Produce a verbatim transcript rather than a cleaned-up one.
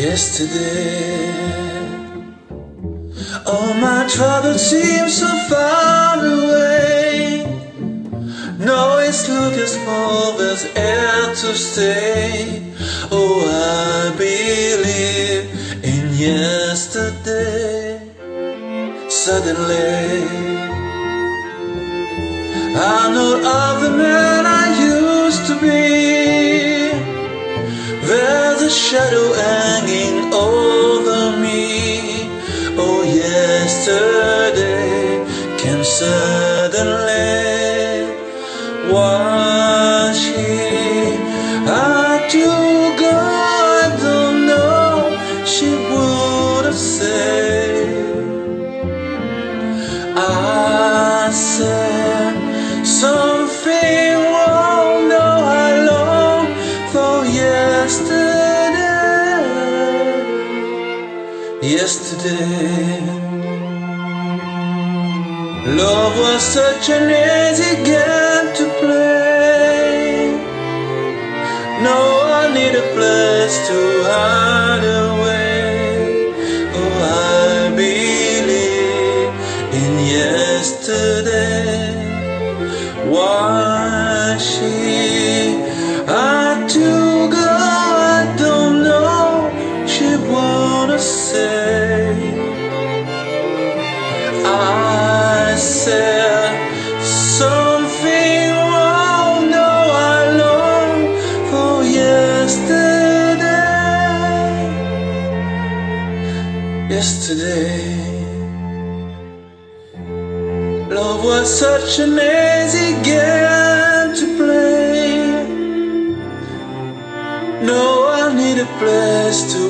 Yesterday, all my troubles seem so far away. No, it's looking for this air to stay. Oh, I believe in yesterday. Suddenly, I'm not of the man I used to be. There's a shadow hanging over me. Oh, yesterday came suddenly. Was she had to go? I don't know. She would have said. I said something wrong. No, I long for yesterday. Yesterday, love was such an easy game to play. No, I need a place to hide away. Oh, I believe in yesterday. Why she had to go, I don't know. She wanna say. I said something wrong. No, I long for yesterday. Yesterday, love was such an easy game to play. No, I need a place to